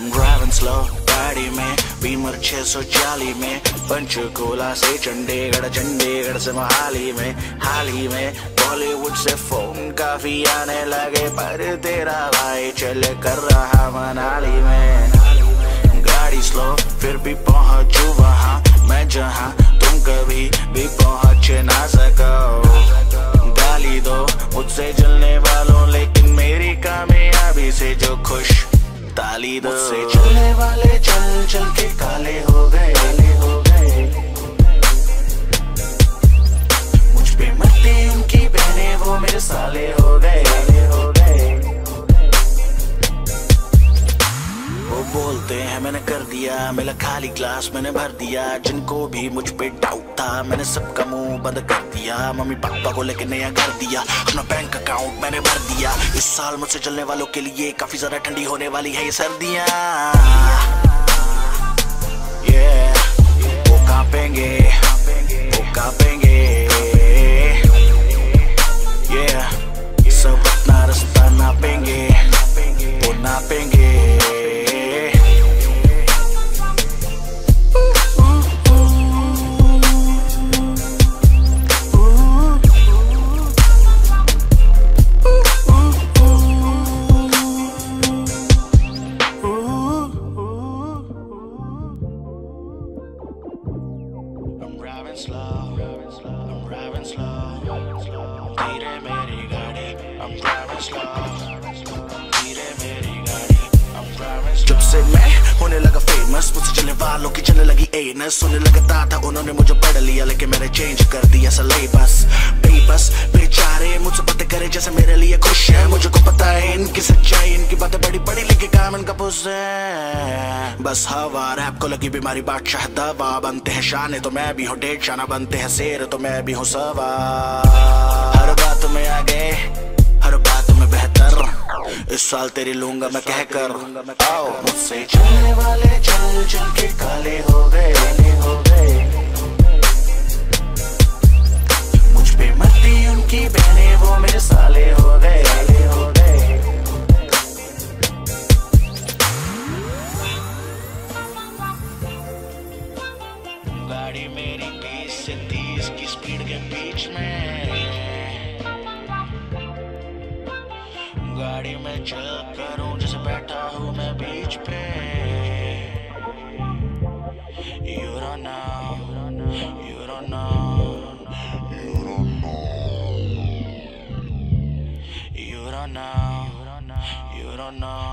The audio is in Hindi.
I'm driving slow गाड़ी में बीमर 640 में पंचकूला से चंडीगढ़ से मोहाली में हाल ही में बॉलीवुड से फोन काफी आने लगे पर तेरा भाई चल कर रहा मनाली में। गाड़ी स्लो फिर भी पहुंचू वहाँ मैं जहाँ तुम कभी भी पहुंच ना सको। गाली दो मुझसे जलने वालों लेकिन मेरी कामयाबी से जो खुश ताली दो। मुझसे चलने वाले चल चल के काले हो गए मुझ पे मरती उनकी बहनें वो मेरे साले हो गए। वो बोलते हैं मैंने कर दिया मेरा खाली ग्लास मैंने भर दिया। जिनको भी मुझ पे डाउट था मैंने सबका मुंह बंद कर दिया। मम्मी पापा को लेके नया घर दिया अपना बैंक अकाउंट मैंने भर दिया। इस साल मुझसे चलने वालों के लिए काफी ज्यादा ठंडी होने वाली है ये सर्दियाँ। वो कांपेंगे सब अपना रास्ता नापेंगे वो नापेंगे। I'm driving slow धीरे मेरी गाड़ी I'm driving slow धीरे मेरी गाड़ी I'm driving slow। जब से मैं होने लगा फेमस मुझसे चलने वालों की चलने लगी एनस। सुनने लगता था उन्होंने मुझे पढ़ लिया लेकिन मैंने चेंज कर दिया सिलेबस। बेबस बेचारे मुझसे बातें करे जैसे मेरे लिए खुश है। मुझे को पता है इनकी सच्चाई इनकी बातें बड़ी बड़ी लेकिन काम इनका पुस है। बस हवा रैप को लगी बीमारी बादशाह दवा बनते हैं शाने तो मैं भी हूँ डेढ़ शाना बनते हैं शेर तो मैं भी हूँ सवार। हर बात में आगे हर बात में बेहतर इस साल तेरी लूंगा मैं कहकर। मुझसे चलने वाले चल चल के काले हो गए मुझ पे मरती उनकी बहनें वो मेरे साले हो गए। गाड़ी मेरी 20 से 30 की स्पीड के बीच में गाड़ी में चल करूं जैसे बैठा हूँ मैं बीच पे। You don't know, you don't know, you don't know, you don't know, you don't know।